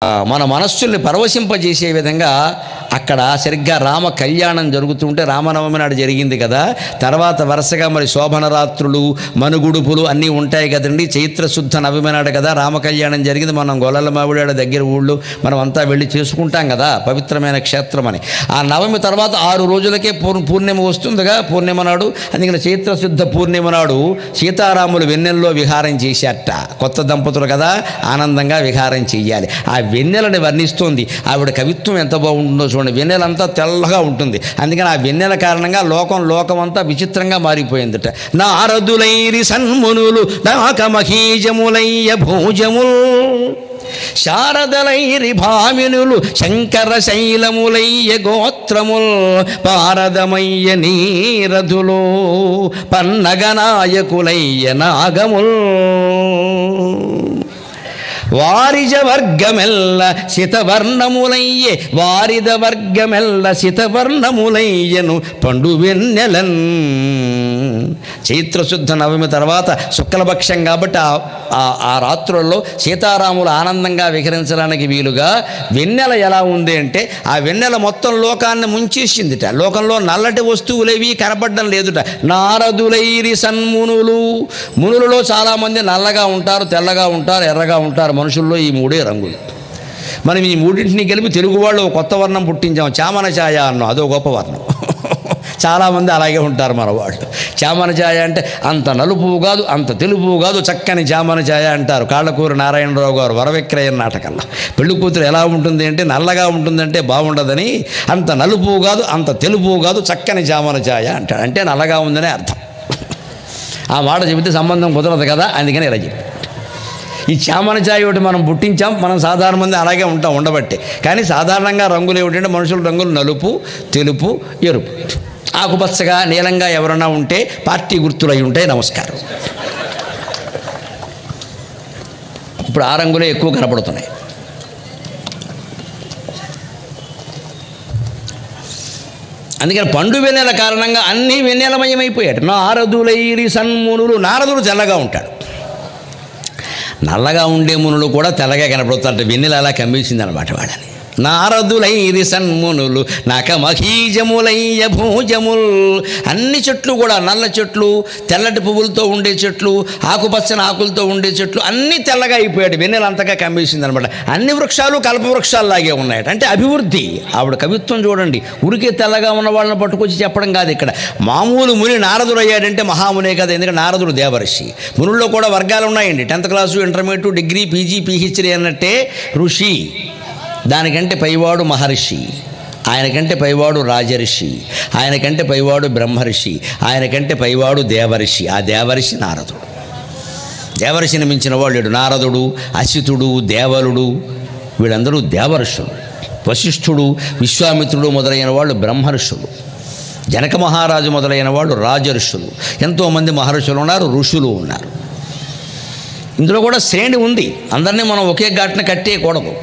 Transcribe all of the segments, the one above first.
మన మనస్సుల్ని పరవశింపజేసే విధంగా అక్కడ సరిగ్గా రామ కళ్యాణం జరుగుతుంటే, రామనవమి నాడు జరిగింది కదా, తర్వాత వరుసగా మరి శోభన రాత్రులు, మనుగుడుపులు అన్నీ ఉంటాయి కదండి. చైత్రశుద్ధ నవమి నాడు కదా రామ కళ్యాణం జరిగింది. మనం గొల్లల మావిడాడ దగ్గర ఊళ్ళు మనం అంతా వెళ్ళి చేసుకుంటాం కదా, పవిత్రమైన క్షేత్రం అని. ఆ నవమి తర్వాత 6 రోజులకే పూర్ణిమ వస్తుందిగా, పూర్ణిమ నాడు. అందుకని చైత్రశుద్ధ పూర్ణిమ నాడు సీతారాములు వెన్నెల్లో విహారం చేశారట. కొత్త దంపతులు కదా, ఆనందంగా విహారం చెయ్యాలి. ఆ వెన్నెలని వర్ణిస్తోంది ఆవిడ కవిత్వం. ఎంత బాగుంటుందో చూడండి. వెన్నెలంతా తెల్లగా ఉంటుంది. అందుకని ఆ వెన్నెల కారణంగా లోకం అంతా విచిత్రంగా మారిపోయిందట. నారదులైరి సన్మునులు నాకమహీజములయ్య భోజముల్, శారదలైరి భామినులు శంకర శైలములయ్య గోత్రముల్, పారదమయ్య నీరధులు పన్నగనాయకులయ్య నాగముల్, వారిజ వర్గమెల్ల శితవర్ణములయ్యే వారిద వర్గమెల్ల శితవర్ణములయ్యను పండు వెన్నెలన్. చైత్రశుద్ధ నవమి తర్వాత శుక్లపక్షం కాబట్టి ఆ రాత్రుల్లో సీతారాములు ఆనందంగా విహరించడానికి వీలుగా వెన్నెల ఎలా ఉంది అంటే, ఆ వెన్నెల మొత్తం లోకాన్ని ముంచేసిందిట. లోకంలో నల్లటి వస్తువులేవి కనపడడం లేదుట. నారదులైరి సన్మునులు, మునులలో చాలామంది నల్లగా ఉంటారు, తెల్లగా ఉంటారు, ఎర్రగా ఉంటారు. మనుషుల్లో ఈ 3 రంగులు. మనం ఈ 3టిని కలిపి తెలుగు వాళ్ళు కొత్త వర్ణం పుట్టించాం, చామన ఛాయ అన్నాం. అదో గొప్ప వర్ణం. చాలామంది అలాగే ఉంటారు మన వాళ్ళు. చామన ఛాయ అంటే అంత నలుపు కాదు, అంత తెలుపు కాదు, చక్కని చామన ఛాయ అంటారు. కాళ్ళకూరి నారాయణరావు గారు వరవిక్రయం నాటకంలో పెళ్లి కూతురు ఎలా ఉంటుంది అంటే నల్లగా ఉంటుందంటే బాగుండదని, అంత నలుపు కాదు, అంత తెలుపు కాదు, చక్కని చామన ఛాయ అంటాడు. అంటే నల్లగా ఉందనే అర్థం. ఆ మాట చెబితే సంబంధం కుదరదు కదా, అందుకని ఇలా చెప్పి ఈ చామన ఛాయ ఒకటి మనం పుట్టించాం. మనం సాధారణ మంది అలాగే ఉంటాం ఉండబట్టే. కానీ సాధారణంగా రంగులు ఏమిటంటే మనుషుల రంగులు నలుపు, తెలుపు, ఎరుపు, ఆకుపచ్చగా, నీలంగా ఎవరైనా ఉంటే పార్టీ గుర్తులు అయి ఉంటాయి. నమస్కారం. ఇప్పుడు ఆ రంగులే ఎక్కువ కనపడుతున్నాయి. అందుకని పండు వెన్నెల కారణంగా అన్నీ వెన్నెలమయమైపోయాడు. నారదులైరి సన్మునులు, నారదుడు తెల్లగా ఉంటాడు. నల్లగా ఉండే మునులు కూడా తెల్లగా కనపడుతారు. వెన్నెల అలా కమ్మేసింది అనమాట వాడని. నారదులైరి సన్మునులు నకమహీజములయ్య భోజముల్, అన్ని చెట్లు కూడా నల్ల చెట్లు, తెల్లటి పువ్వులతో ఉండే చెట్లు, ఆకుపచ్చని ఆకులతో ఉండే చెట్లు అన్నీ తెల్లగా అయిపోయాడు. వెన్నెల అంతగా కమ్మేసింది అనమాట. అన్ని వృక్షాలు కల్పవృక్షాల్లాగే ఉన్నాయట. అంటే అభివృద్ధి. ఆవిడ కవిత్వం చూడండి. ఉరికే తెల్లగా ఉన్న వాళ్ళని పట్టుకొచ్చి చెప్పడం కాదు ఇక్కడ. మామూలు ముని నారదుడు అయ్యాడంటే మహామునే కదా. ఎందుకంటే నారదుడు దేవర్షి. మునుల్లో కూడా వర్గాలు ఉన్నాయండి. 10th class, intermediate, degree, PG, PhD అన్నట్టే ఋషి, దానికంటే పైవాడు మహర్షి, ఆయనకంటే పైవాడు రాజర్షి, ఆయనకంటే పైవాడు బ్రహ్మర్షి, ఆయనకంటే పైవాడు దేవర్షి. ఆ దేవర్షి నారదుడు. దేవర్షిని మించిన వాళ్ళు నారదుడు, అసితుడు, దేవలుడు, వీళ్ళందరూ దేవర్షులు. వశిష్ఠుడు, విశ్వామిత్రుడు మొదలైన వాళ్ళు బ్రహ్మర్షులు. జనక మహారాజు మొదలైన వాళ్ళు రాజర్షులు. ఎంతోమంది మహర్షులు ఉన్నారు, ఋషులు ఉన్నారు. ఇందులో కూడా శ్రేణి ఉంది. అందరినీ మనం ఒకే ఘాట్న కట్టేయకూడదు.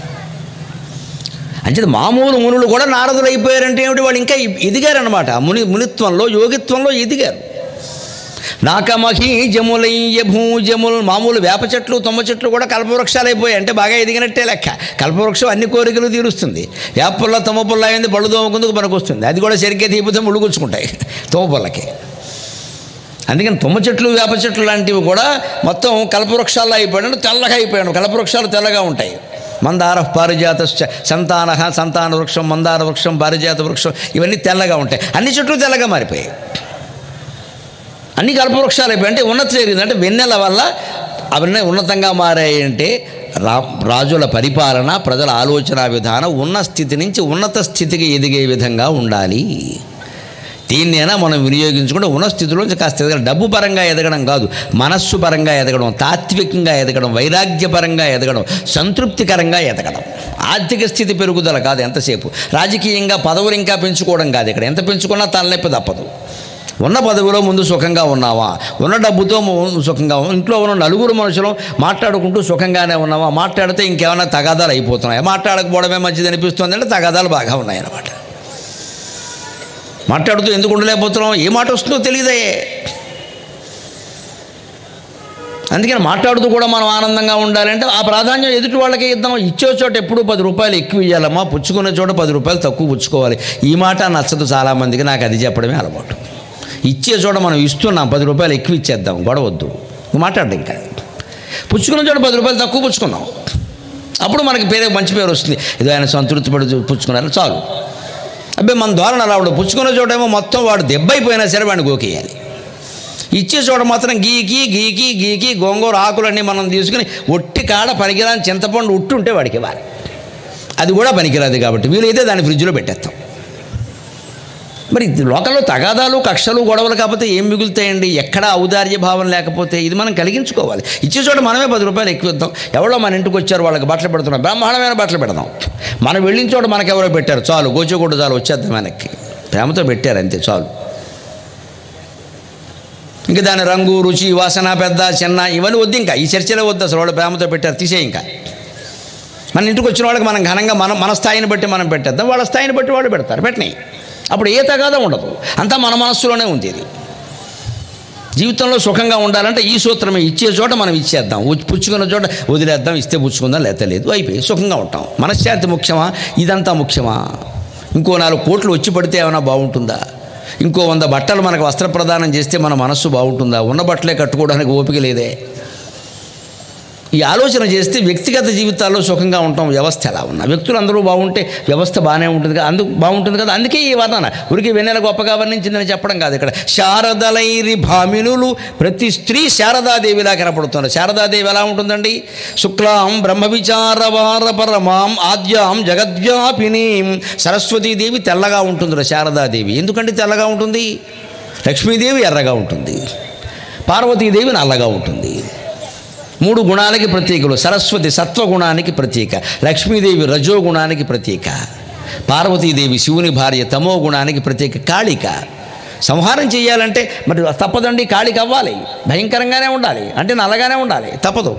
అంచేది మామూలు మునులు కూడా నారదులు అయిపోయారంటే ఏమిటి, వాళ్ళు ఇంకా ఎదిగారనమాట. మునిత్వంలో, యోగిత్వంలో ఎదిగారు. నాకమహీజములయ్య భూజముల్, మామూలు వేప చెట్లు, తుమ్మ చెట్లు కూడా కల్పవృక్షాలు అయిపోయాయి. అంటే బాగా ఎదిగినట్టే లెక్క. కల్పవృక్షం అన్ని కోరికలు తీరుస్తుంది. వేప పుల్ల, తుమ్మ పుల్ల అయింది బళ్ళు తోముకుందుకు మనకు వస్తుంది. అది కూడా సరిగ్గా తీపితే ముళ్ళుగుచ్చుకుంటాయి తుమ్మ పుల్లకి. అందుకని తుమ్మ చెట్లు, వేప చెట్లు లాంటివి కూడా మొత్తం కల్పవృక్షాల్లో అయిపోయాడు. తెల్లగా అయిపోయాడు. కల్పవృక్షాలు తెల్లగా ఉంటాయి. మందార పారిజాత సంతాన వృక్షం, మందార వృక్షం, పారిజాత వృక్షం, ఇవన్నీ తెల్లగా ఉంటాయి. అన్ని చెట్లు తెల్లగా మారిపోయాయి. అన్ని కల్పవృక్షాలు అయిపోయాయి. అంటే ఉన్నతి జరిగింది. అంటే వెన్నెల వల్ల అవన్నీ ఉన్నతంగా మారాయి. అంటే రాజుల పరిపాలన, ప్రజల ఆలోచన విధానం ఉన్న స్థితి నుంచి ఉన్నత స్థితికి ఎదిగే విధంగా ఉండాలి. దీన్నైనా మనం వినియోగించుకుంటే ఉన్న స్థితిలోంచి కాస్త ఎదగడం. డబ్బు పరంగా ఎదగడం కాదు, మనస్సు పరంగా ఎదగడం, తాత్వికంగా ఎదగడం, వైరాగ్యపరంగా ఎదగడం, సంతృప్తికరంగా ఎదగడం. ఆర్థిక స్థితి పెరుగుదల కాదు ఎంతసేపు. రాజకీయంగా పదవులు ఇంకా పెంచుకోవడం కాదు ఇక్కడ. ఎంత పెంచుకున్నా తలనొప్పి తప్పదు. ఉన్న పదవిలో ముందు సుఖంగా ఉన్నావా, ఉన్న డబ్బుతో సుఖంగా, ఇంట్లో ఉన్న నలుగురు మనుషులు మాట్లాడుకుంటూ సుఖంగానే ఉన్నావా, మాట్లాడితే ఇంకేమైనా తగాదాలు అయిపోతున్నాయా, మాట్లాడకపోవడమే మంచిది అనిపిస్తుంది అంటే తగాదాలు బాగా ఉన్నాయన్నమాట. మాట్లాడుతూ ఎందుకు ఉండలేకపోతున్నాం, ఏ మాట వస్తుందో తెలియదే. అందుకని మాట్లాడుతూ కూడా మనం ఆనందంగా ఉండాలంటే ఆ ప్రాధాన్యం ఎదుటి వాళ్ళకే ఇద్దాం. ఇచ్చే చోట ఎప్పుడూ 10 రూపాయలు ఎక్కువ ఇవ్వాలమ్మా, పుచ్చుకునే చోట 10 రూపాయలు తక్కువ పుచ్చుకోవాలి. ఈ మాట నచ్చదు చాలామందికి, నాకు అది చెప్పడమే అలవాటు. ఇచ్చే చోట మనం ఇస్తున్నాం, 10 రూపాయలు ఎక్కువ ఇచ్చేద్దాం, గొడవద్దు, మాట్లాడదు. ఇంకా పుచ్చుకున్న చోట 10 రూపాయలు తక్కువ పుచ్చుకున్నాం, అప్పుడు మనకి మంచి పేరు వస్తుంది. ఇది ఆయన సంతృప్తి పడి పుచ్చుకున్నారు చాలు. అబ్బాయి మన ధోరణ అలా ఉండదు. పుచ్చుకున్న చోట ఏమో మొత్తం వాడు దెబ్బైపోయినా సరే వాడిని గోకేయాలి. ఇచ్చే చోట మాత్రం గీకి గోంగూర ఆకులన్నీ మనం తీసుకుని ఒట్టి కాడ పనికిరాని చింతపండు ఉంటే వాడికి ఇవ్వాలి. అది కూడా పనికిరాదు కాబట్టి వీలైతే దాన్ని ఫ్రిడ్జ్లో పెట్టేస్తాం. మరి లోకంలో తగాదాలు కక్షలు గొడవలు కాకపోతే ఏం మిగులుతాయండి? ఎక్కడ ఔదార్య భావం లేకపోతే ఇది మనం కలిగించుకోవాలి. ఇచ్చే చోట మనమే 10 రూపాయలు ఎక్కువ ఇద్దాం. ఎవరో మన ఇంటికి వచ్చారు, వాళ్ళకి బట్టలు పెడుతున్నాం, బ్రహ్మాండమైన బట్టలు పెడదాం. మనం వెళ్ళిన చోట మనకెవరో పెట్టారు, చాలు గోచోకూడదు, చాలు వచ్చేద్దాం వెనక్కి, ప్రేమతో పెట్టారు అంతే చాలు. ఇంకా దాని రంగు రుచి వాసన పెద్ద చిన్న ఇవన్నీ వద్దు, ఇంకా ఈ చర్చలే వద్దు అసలు. వాళ్ళు ప్రేమతో పెట్టారు తీసే. ఇంకా మన ఇంటికి వచ్చిన వాళ్ళకి మనం ఘనంగా మన స్థాయిని బట్టి మనం పెట్టేద్దాం, వాళ్ళ స్థాయిని బట్టి వాళ్ళు పెడతారు, పెట్టినాయి. అప్పుడు ఏ తగాదా ఉండదు, అంతా మన మనస్సులోనే ఉంది. ఇది జీవితంలో సుఖంగా ఉండాలంటే ఈ సూత్రమే, ఇచ్చే చోట మనం ఇచ్చేద్దాం, పుచ్చుకున్న చోట వదిలేద్దాం, ఇస్తే పుచ్చుకుందాం, లేకపోతే లేదు, అయిపోయి సుఖంగా ఉంటాం. మనశ్శాంతి ముఖ్యమా? ఇదంతా ముఖ్యమా? ఇంకో 4 కోట్లు వచ్చి పడితే ఏమైనా బాగుంటుందా? ఇంకో 100 బట్టలు మనకు వస్త్ర ప్రదానం చేస్తే మన మనస్సు బాగుంటుందా? ఉన్న బట్టలే కట్టుకోవడానికి ఓపిక లేదే. ఈ ఆలోచన చేస్తే వ్యక్తిగత జీవితాల్లో సుఖంగా ఉంటాం. వ్యవస్థ ఎలా ఉన్నా వ్యక్తులందరూ బాగుంటే వ్యవస్థ బాగానే ఉంటుంది కదా, బాగుంటుంది కదా. అందుకే ఈ వర్ణన ఉరికి వెన్నెల గొప్పగా వర్ణించిందని చెప్పడం కాదు. ఇక్కడ శారదలైరి భామినులు, ప్రతి స్త్రీ శారదాదేవిలా కనపడుతున్నారు. శారదాదేవి ఎలా ఉంటుందండి? శుక్లాం బ్రహ్మ విచారవార పరమాం ఆద్యాం జగద్వ్యాపినీం. సరస్వతీదేవి తెల్లగా ఉంటుంది శారదాదేవి. ఎందుకంటే తెల్లగా ఉంటుంది? లక్ష్మీదేవి ఎర్రగా ఉంటుంది, పార్వతీదేవి నల్లగా ఉంటుంది. 3 గుణాలకి ప్రతీకలు. సరస్వతి సత్వగుణానికి ప్రతీక, లక్ష్మీదేవి రజోగుణానికి ప్రతీక, పార్వతీదేవి శివుని భార్య తమో గుణానికి ప్రతీక. కాళిక సంహారం చేయాలంటే మరి తప్పదండి, కాళిక అవ్వాలి, భయంకరంగానే ఉండాలి, అంటే నల్లగానే ఉండాలి, తప్పదు.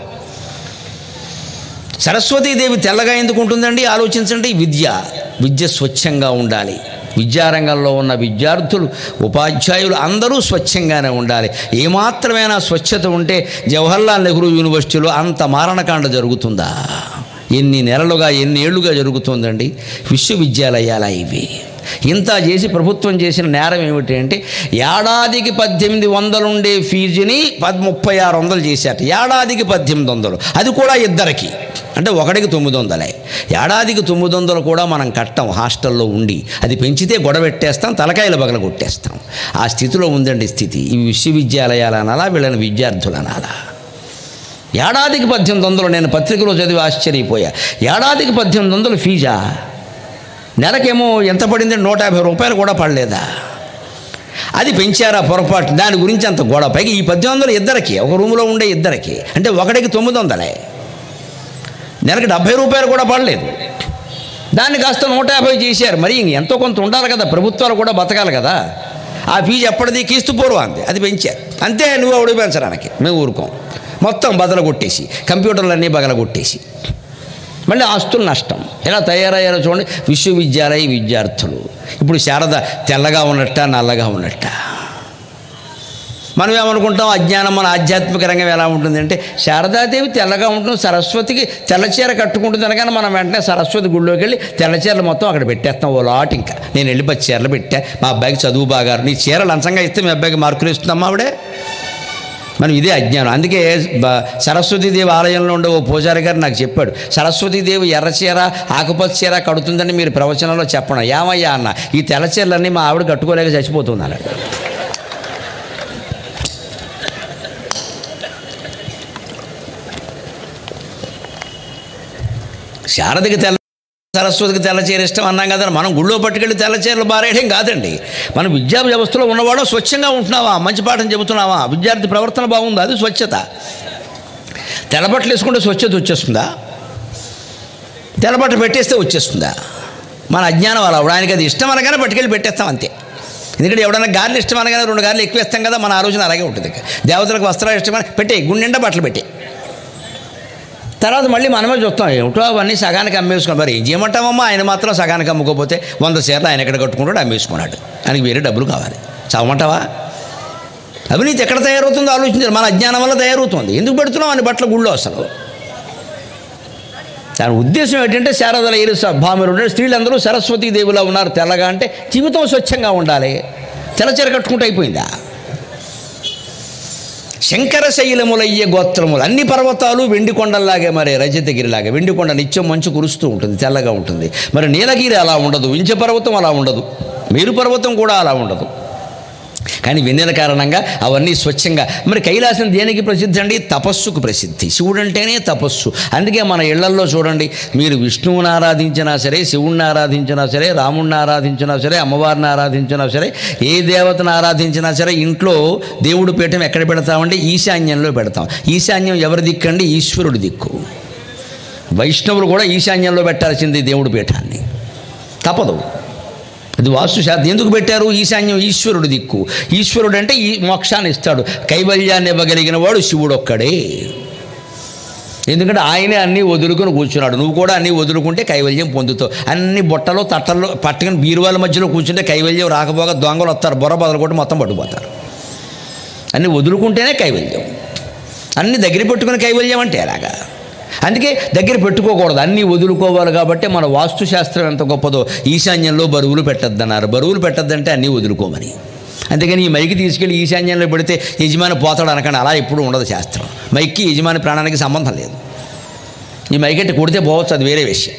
సరస్వతీదేవి తెల్లగా ఎందుకు ఉంటుందండి? ఆలోచించండి. విద్య స్వచ్ఛంగా ఉండాలి. విద్యారంగంలో ఉన్న విద్యార్థులు ఉపాధ్యాయులు అందరూ స్వచ్ఛంగానే ఉండాలి. ఏమాత్రమైనా స్వచ్ఛత ఉంటే జవహర్లాల్ నెహ్రూ యూనివర్సిటీలో అంత మారణకాండ జరుగుతుందా? ఎన్ని నెలలుగా ఎన్ని ఏళ్లుగా జరుగుతుందండి. విశ్వవిద్యాలయాల ఇవి ఇంత చేసి ప్రభుత్వం చేసిన నేరం ఏమిటి అంటే ఏడాదికి 1800 ఉండే ఫీజుని 3600 చేశాట. ఏడాదికి 1800, అది కూడా ఇద్దరికి, అంటే ఒకడికి 900. ఏడాదికి 900 కూడా మనం కట్టం హాస్టల్లో ఉండి. అది పెంచితే గొడవెట్టేస్తాం, తలకాయలు పగల కొట్టేస్తాం. ఆ స్థితిలో ఉందండి స్థితి. ఇవి విశ్వవిద్యాలయాలు అనాలా, వీళ్ళని విద్యార్థులు అనాలా? ఏడాదికి 1800. నేను పత్రికలో చదివి ఆశ్చర్యపోయా. ఏడాదికి 1800 ఫీజా? నెలకేమో ఎంత పడింది? 150 రూపాయలు కూడా పడలేదా? అది పెంచారా పొరపాటు? దాని గురించి అంత గొడవ. పైకి ఈ 1800 ఇద్దరికి, ఒక రూములో ఉండే ఇద్దరికి, అంటే ఒకడికి 900. నెలకి 70 రూపాయలు కూడా పడలేదు. దాన్ని కాస్త 150 చేశారు. మరి ఎంతో కొంత ఉండాలి కదా, ప్రభుత్వాలు కూడా బతకాలి కదా. ఆ ఫీజు ఎప్పటిది? క్రీస్తు పూర్వాంది, అది పెంచారు అంతే. నువ్వు అడుగు పెంచడానికి మేము ఊరుకోం. మొత్తం బదలు కొట్టేసి, కంప్యూటర్లన్నీ బగల కొట్టేసి, మళ్ళీ ఆస్తులు నష్టం. ఎలా తయారయ్యారో చూడండి విశ్వవిద్యాలయ విద్యార్థులు. ఇప్పుడు శారద తెల్లగా ఉన్నట్ట, నల్లగా ఉన్నట్ట? మనం ఏమనుకుంటాం? అజ్ఞానం. మన ఆధ్యాత్మిక రంగం ఎలా ఉంటుందంటే శారదాదేవి తెల్లగా ఉంటుంది, సరస్వతికి తెల్లచీర కట్టుకుంటుంది అనగానే మనం వెంటనే సరస్వతి గుడిలోకి వెళ్ళి తెల్లచీరలు మొత్తం అక్కడ పెట్టేస్తాం. ఓ లాట్. ఇంకా నేను వెళ్ళి 10 చీరలు పెట్టా, మా అబ్బాయికి చదువు బాగా, నీ చీర లంచంగా ఇస్తే మీ అబ్బాయికి మార్కులు ఇస్తుందమ్మా ఆవిడే. మనం ఇదే అజ్ఞానం. అందుకే సరస్వతీదేవి ఆలయంలో ఉండే ఓ పూజారి గారు నాకు చెప్పాడు, సరస్వతీదేవి ఎర్రచీర ఆకుపచ్చ చీర కడుతుందని మీరు ప్రవచనంలో చెప్పడం. ఏమయ్యా అన్న, ఈ తెల్లచీరలన్నీ మా ఆవిడ కట్టుకోలేక చచ్చిపోతుంది అన్నాడు. శారదకి సరస్వతికి తెల్లచీర ఇష్టం అన్నాం కదా. మనం గుళ్ళో పట్టుకెళ్ళి తెల్లచీరలు బారేయడం కాదండి. మనం విద్యా వ్యవస్థలో ఉన్నవాడు స్వచ్ఛంగా ఉంటున్నావా, మంచి పాఠం చెబుతున్నావా, విద్యార్థి ప్రవర్తన బాగుందా, అది స్వచ్ఛత. తెల్లబట్టలు వేసుకుంటే స్వచ్ఛత వచ్చేస్తుందా? తెల్లబట్టలు పెట్టేస్తే వచ్చేస్తుందా? మన అజ్ఞానం అలా. ఆయనకి అది ఇష్టం అనగానే పట్టుకెళ్ళి పెట్టేస్తాం అంతే. ఎందుకంటే ఎవడన్నా గారెలు ఇష్టం అనగానే 2 గారెలు ఎక్కువ ఇస్తాం కదా. మన ఆలోచన అలాగే ఉంటుంది. దేవతలకు వస్త్రాలు ఇష్టమని పెట్టే, గుండెండా బట్టలు పెట్టే. తర్వాత మళ్ళీ మనమే చూస్తాం, ఏమిటో అవన్నీ సగానికి అమ్మేసుకున్నాం. మరి ఏం చేయమంటామమ్మా? ఆయన మాత్రం సగానికి అమ్ముకోపోతే 100 చీరలు ఆయన ఎక్కడ కట్టుకుంటాడు, అమ్మేసుకున్నాడు. ఆయనకి వేరే డబ్బులు కావాలి. చావమంటావా? అవినీతి ఎక్కడ తయారవుతుందో ఆలోచించారు. మన అజ్ఞానం వల్ల తయారవుతుంది. ఎందుకు పెడుతున్నాం అని బట్టల గుళ్ళో అసలు? దాని ఉద్దేశం ఏంటంటే శారదల ఏరు భామిరు స్త్రీలందరూ సరస్వతీదేవిలా ఉన్నారు తెల్లగా, అంటే జీవితం స్వచ్ఛంగా ఉండాలి. తెల్లచీర కట్టుకుంటూ అయిపోయిందా? శంకరశైలములయ్యే గోత్రములు, అన్ని పర్వతాలు వెండి కొండల్లాగే, మరి రజతగిరిలాగా వెండి కొండ నిత్యం మంచు కురుస్తూ ఉంటుంది, తెల్లగా ఉంటుంది. మరి నీలగిరి అలా ఉండదు, వింధ్య పర్వతం అలా ఉండదు, మేరు పర్వతం కూడా అలా ఉండదు. కానీ వెన్నెల కారణంగా అవన్నీ స్వచ్ఛంగా. మరి కైలాసం దేనికి ప్రసిద్ధి అండి? తపస్సుకు ప్రసిద్ధి. శివుడు అంటేనే తపస్సు. అందుకే మన ఇళ్లల్లో చూడండి, మీరు విష్ణువుని ఆరాధించినా సరే, శివుణ్ణి ఆరాధించినా సరే, రాముణ్ణి ఆరాధించినా సరే, అమ్మవారిని ఆరాధించినా సరే, ఏ దేవతను ఆరాధించినా సరే, ఇంట్లో దేవుడి పీఠం ఎక్కడ పెడతామంటే ఈశాన్యంలో పెడతాం. ఈశాన్యం ఎవరి దిక్కు అండి? ఈశ్వరుడి దిక్కు. వైష్ణవులు కూడా ఈశాన్యంలో పెట్టాల్సింది దేవుడి పీఠాన్ని, తప్పదు. అది వాస్తుశాస్త్రం. ఎందుకు పెట్టారు? ఈశాన్యం ఈశ్వరుడు దిక్కు. ఈశ్వరుడు అంటే ఈ మోక్షాన్ని ఇస్తాడు, కైవల్యాన్ని ఇవ్వగలిగిన వాడు శివుడు ఒక్కడే. ఎందుకంటే ఆయనే అన్నీ వదులుకొని కూర్చున్నాడు. నువ్వు కూడా అన్నీ వదులుకుంటే కైవల్యం పొందుతావు. అన్ని బొట్టలో తట్టల్లో పట్టుకుని బీరువాల మధ్యలో కూర్చుంటే కైవల్యం రాకపోగా దొంగలు వస్తారు, బొర్ర బదలకొట్టి మొత్తం పట్టుకుపోతారు. అన్నీ వదులుకుంటేనే కైవల్యం. అన్నీ దగ్గర పెట్టుకుని కైవల్యం అంటే ఎలాగా? అందుకే దగ్గర పెట్టుకోకూడదు, అన్నీ వదులుకోవాలి. కాబట్టి మన వాస్తుశాస్త్రం ఎంత గొప్పదో. ఈశాన్యంలో బరువులు పెట్టద్దన్నారు. బరువులు పెట్టద్దంటే అన్నీ వదులుకోమని. అందుకని ఈ మైకి తీసుకెళ్ళి ఈశాన్యంలో పెడితే యజమాని పోతాడు అనకండి, అలా ఎప్పుడు ఉండదు శాస్త్రం. మైక్కి యజమాని ప్రాణానికి సంబంధం లేదు. ఈ మైకెట్టి కొడితే పోవచ్చు, అది వేరే విషయం.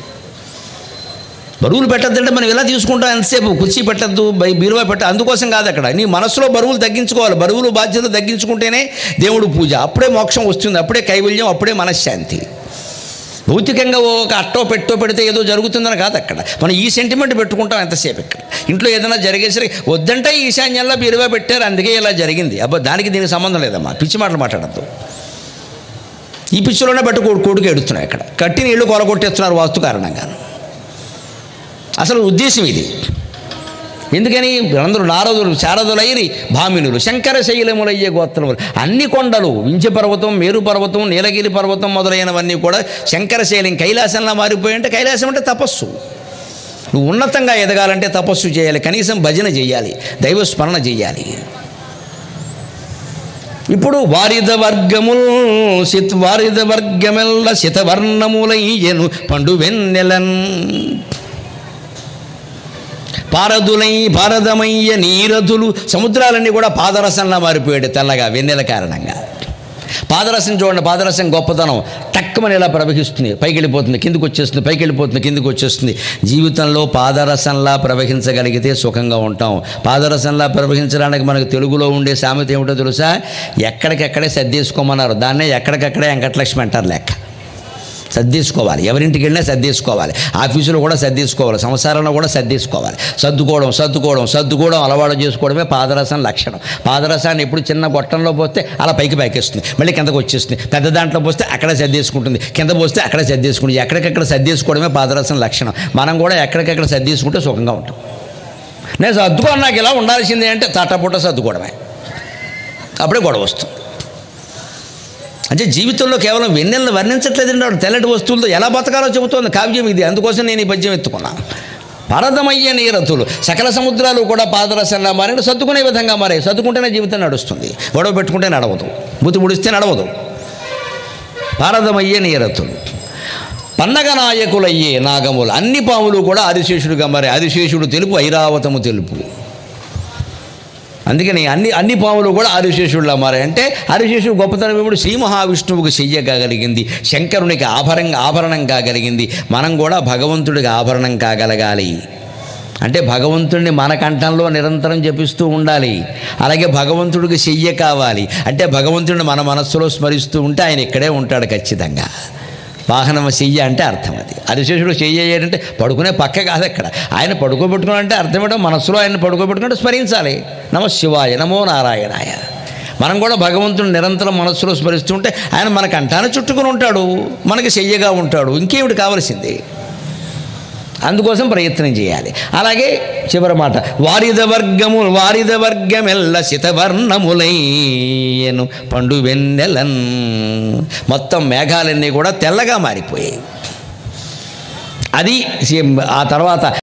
బరువులు పెట్టద్దంటే మనం ఎలా తీసుకుంటాం? ఎంతసేపు కుర్చీ పెట్టద్దు, బీరువా పెట్టద్దు, అందుకోసం కాదు. అక్కడ నీ మనసులో బరువులు తగ్గించుకోవాలి. బరువులు బాధ్యతలు తగ్గించుకుంటేనే దేవుడు పూజ, అప్పుడే మోక్షం వస్తుంది, అప్పుడే కైవల్యం, అప్పుడే మనశ్శాంతి. భౌతికంగా ఒక అట్టో పెట్టో పెడితే ఏదో జరుగుతుందని కాదు. అక్కడ మనం ఈ సెంటిమెంట్ పెట్టుకుంటాం ఎంతసేపు. ఇక్కడ ఇంట్లో ఏదైనా జరిగేసరికి వద్దంటే ఈశాన్యంలో బీరువా పెట్టారు, అందుకే ఇలా జరిగింది. అబ్బా, దానికి దీనికి సంబంధం లేదమ్మా, పిచ్చి మాటలు మాట్లాడద్దు. ఈ పిచ్చిలోనే బట్టి కొడుకు ఎడుతున్నాయి. ఇక్కడ కట్టి నీళ్లు కొలగొట్టేస్తున్నారు వాస్తు కారణంగా. అసలు ఉద్దేశం ఇది. ఎందుకని? అందరూ నారదులు, శారదులైరి, భామినులు, శంకరశైలములయ్యే గోత్రములు. అన్ని కొండలు, వింధ్య పర్వతం, మేరు పర్వతం, నీలగిరి పర్వతం మొదలైనవన్నీ కూడా శంకరశైలం, కైలాసంలా మారిపోయాయంటే కైలాసం అంటే తపస్సు. నువ్వు ఉన్నతంగా ఎదగాలంటే తపస్సు చేయాలి, కనీసం భజన చేయాలి, దైవస్మరణ చేయాలి. ఇప్పుడు వారిద వర్గమెల్ల శితవర్ణములయ్యను పండు వెన్నెలన్ భారదమయ్య నీరధులు. సముద్రాలన్నీ కూడా పాదరసంలా మారిపోయాడు తెల్లగా వెన్నెల కారణంగా. పాదరసం చూడండి, పాదరసం గొప్పతనం. టక్కుమని ఇలా ప్రవహిస్తుంది, పైకి వెళ్ళిపోతుంది, కిందికి వచ్చేస్తుంది, పైకి వెళ్ళిపోతుంది, కిందికి వచ్చేస్తుంది. జీవితంలో పాదరసంలా ప్రవహించగలిగితే సుఖంగా ఉంటాం. పాదరసంలా ప్రవహించడానికి మనకు తెలుగులో ఉండే సామెత ఏమిటో తెలుసా? ఎక్కడికెక్కడే సర్దేసుకోమన్నారు. దాన్నే ఎక్కడికక్కడే వెంకటలక్ష్మి అంటారు లెక్క. సర్దేసుకోవాలి, ఎవరింటికి వెళ్ళినా సర్దేసుకోవాలి, ఆఫీసులో కూడా సర్దేసుకోవాలి, సంసారంలో కూడా సర్దేసుకోవాలి. సర్దుకోవడం అలవాటు చేసుకోవడమే పాదరసం లక్షణం. పాదరసాన్ని ఎప్పుడు చిన్న గొట్టంలో పోస్తే అలా పైకి పైకేస్తుంది, మళ్ళీ కిందకు వచ్చేస్తుంది. పెద్ద దాంట్లో పోస్తే అక్కడే సర్దేసుకుంటుంది, కింద పోస్తే అక్కడే సర్దేసుకుంటుంది. ఎక్కడికక్కడ సర్దేసుకోవడమే పాదరసం లక్షణం. మనం కూడా ఎక్కడికక్కడ సర్దేసుకుంటే సుఖంగా ఉంటాం. నేను సర్దుకోను, నాకు ఇలా ఉండాల్సిందే అంటే తట్టపుట్ట సర్దుకోవడమే, అప్పుడే గొడవ వస్తుంది. అంటే జీవితంలో కేవలం వెన్నెలను వర్ణించట్లేదండి. వాడు తెల్లటి వస్తువులతో ఎలా బతకాలో చెబుతోంది కావ్యం ఇది. అందుకోసం నేను ఈ పద్యం ఎత్తుకున్నాను. భారదమయ్య నీరథులు, సకల సముద్రాలు కూడా పాదరసంలా మారి సర్దుకునే విధంగా మారాయి. సర్దుకుంటేనే జీవితం నడుస్తుంది, గొడవ పెట్టుకుంటే నడవదు, బుద్ధి ముడిస్తే నడవదు. భారదమయ్య నీరథులు, పన్నగ నాయకులయ్యే నాగములు. అన్ని పాములు కూడా ఆదిశేషుడుగా మారే. ఆదిశేషుడు తెలుపు, ఐరావతము తెలుపు. అందుకని అన్ని పాములు కూడా ఆదిశేషుడిలా మారాయి. అంటే ఆదిశేషుడు గొప్పతనం ఏమిటి? శ్రీ మహావిష్ణువుకు చెయ్య కాగలిగింది, శంకరునికి ఆభరణం కాగలిగింది. మనం కూడా భగవంతుడికి ఆభరణం కాగలగాలి. అంటే భగవంతుడిని మన కంఠంలో నిరంతరం జపిస్తూ ఉండాలి. అలాగే భగవంతుడికి చెయ్య కావాలి. అంటే భగవంతుడిని మన మనస్సులో స్మరిస్తూ ఉంటే ఆయన ఇక్కడే ఉంటాడు ఖచ్చితంగా. వాహనం చెయ్య అంటే అర్థం అది. ఆదిశేషుడు చెయ్య అంటే పడుకునే పక్క కాదు. అక్కడ ఆయన పడుకోబెట్టుకున్నాడంటే అర్థం ఏంటో, మనసులో ఆయన పడుకోబెట్టుకుంటే స్మరించాలి. నమః శివాయ, నమో నారాయణాయ. మనం కూడా భగవంతుని నిరంతరం మనస్సులో స్మరిస్తుంటే ఆయన మన కంఠాన్ని చుట్టుకుని ఉంటాడు, మనకి చెయ్యగా ఉంటాడు. ఇంకేమిటి కావలసింది? అందుకోసం ప్రయత్నం చేయాలి. అలాగే చివరి మాట, వారిద వర్గమెల్ల శితవర్ణములయ్యను పండు వెన్నెలన్. మొత్తం మేఘాలన్నీ కూడా తెల్లగా మారిపోయాయి. అది ఆ తర్వాత